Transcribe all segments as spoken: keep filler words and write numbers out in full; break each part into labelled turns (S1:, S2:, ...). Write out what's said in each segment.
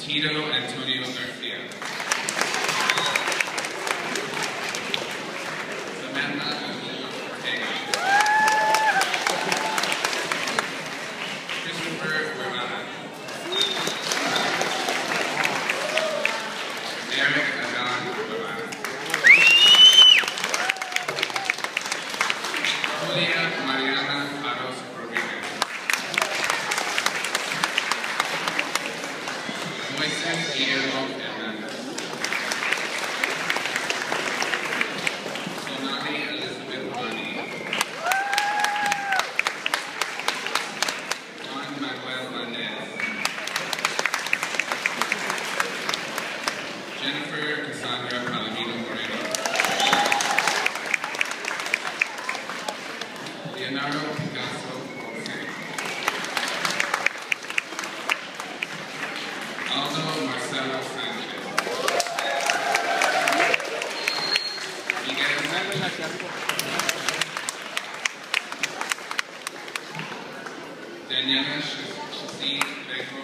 S1: Tito Antonio Garcia. Samantha Aguilera Ortega. Christopher Guevara. Derek Adon Guevara. Julia Mariana Aros Rodriguez. Moises Guillermo Hernandez. Sonali Elizabeth Bani. Juan Manuel Mendez. Jennifer Cassandra Palomino Moreno. Leonardo Picasso Jose. Aldo Marcelo Sanchez. Miguel Sanchez. Daniela Chassi Bejo.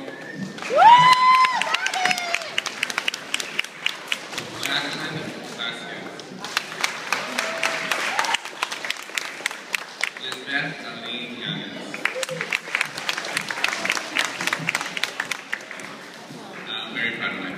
S1: Jacqueline Vasquez. Lisbeth Aline Yanes. I'm very proud of my